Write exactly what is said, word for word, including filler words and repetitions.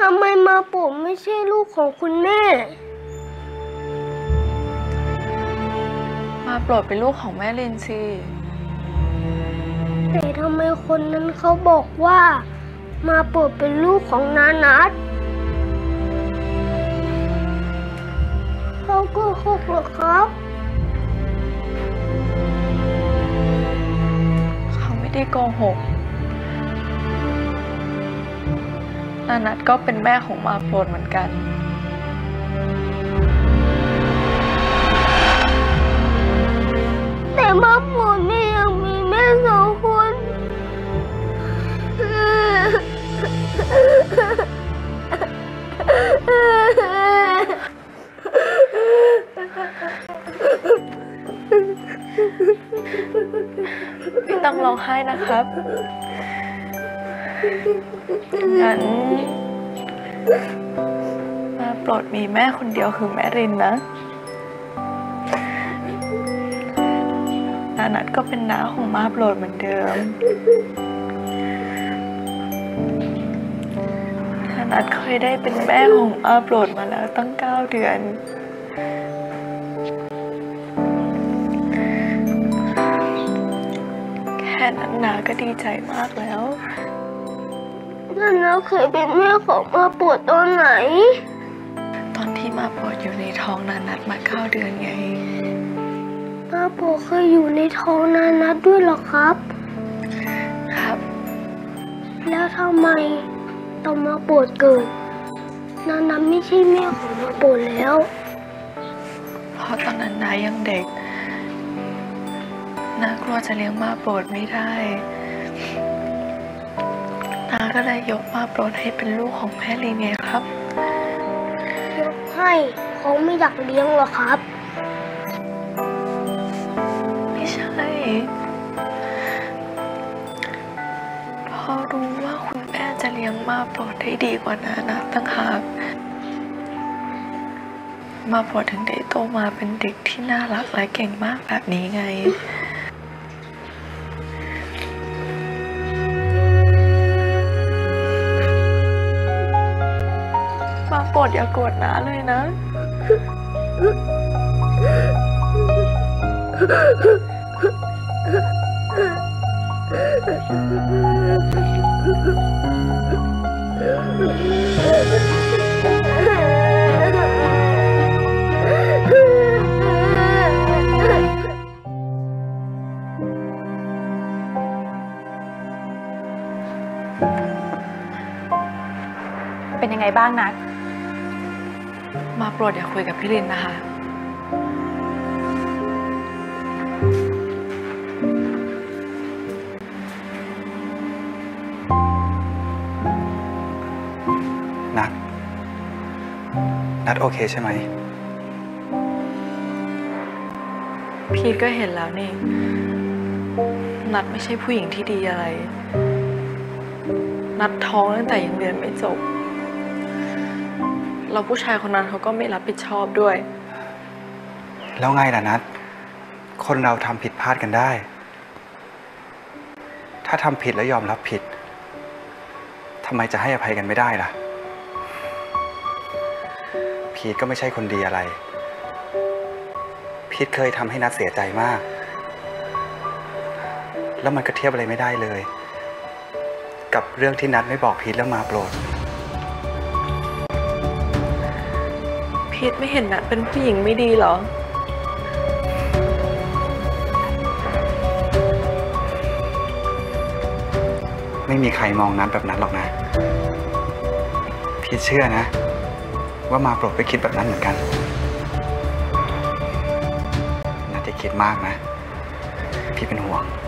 ทำไมมาโปรดไม่ใช่ลูกของคุณแม่มาโปรดเป็นลูกของแม่ลินสิแต่ทำไมคนนั้นเขาบอกว่ามาโปรดเป็นลูกของนานัทเขาโกหกเหรอครับเขาไม่ได้โกหกนานัทก็เป็นแม่ของมาโปรดเหมือนกันแต่มาโปรดนี่ยังมีแม่สองคนไม่ต้องร้องไห้นะครับงั้นมาโปรดมีแม่คนเดียวคือแม่รินนะนานัทก็เป็นน้าของมาโปรดเหมือนเดิมนานัทเคยได้เป็นแม่ของมาโปรดมาแล้วตั้งเก้าเดือนแค่นั้นนาก็ดีใจมากแล้วนานัทเคยเป็นแม่ของมาโปรดตอนไหนตอนที่มาโปรดอยู่ในท้องนานัทมาเก้าเดือนไงมาโปรดเคยอยู่ในท้องนานัทด้วยเหรอครับครับแล้วทำไมตอนมาโปรดเกิดนานัทไม่ใช่แม่ของมาโปรดแล้วเพราะตอนนั้นนายังเด็กนากลัวจะเลี้ยงมาโปรดไม่ได้นาก็เลยยกมาโปรดให้เป็นลูกของแม่ลีไงครับยกให้เขาไม่อยากเลี้ยงหรอครับไม่ใช่พอรู้ว่าคุณแม่จะเลี้ยงมาโปรดได้ดีกว่านานะตั้งหากมาโปรดถึงได้โตมาเป็นเด็กที่น่ารักและเก่งมากแบบนี้ไงมาโปรดอย่าโกรธน้าเลยนะเป็นยังไงบ้างนัทมาโปรดอย่าคุยกับพี่ลินนะคะนัทนัทโอเคใช่ไหมพีทก็เห็นแล้วนี่นัทไม่ใช่ผู้หญิงที่ดีอะไรนัทท้องตั้งแต่ยังเรียนไม่จบเราผู้ชายคนนั้นเขาก็ไม่รับผิดชอบด้วยแล้วไงล่ะนัทคนเราทำผิดพลาดกันได้ถ้าทำผิดแล้วยอมรับผิดทำไมจะให้อภัยกันไม่ได้ล่ะพีทก็ไม่ใช่คนดีอะไรพีทเคยทำให้นัทเสียใจมากแล้วมันก็เทียบอะไรไม่ได้เลยกับเรื่องที่นัทไม่บอกพีทแล้วมาโปรดพีทไม่เห็นนัทเป็นผู้หญิงไม่ดีเหรอไม่มีใครมองนัทแบบนั้นหรอกนะพีทเชื่อนะว่ามาโปรดไปคิดแบบนั้นเหมือนกันนัทจะคิดมากนะพี่เป็นห่วง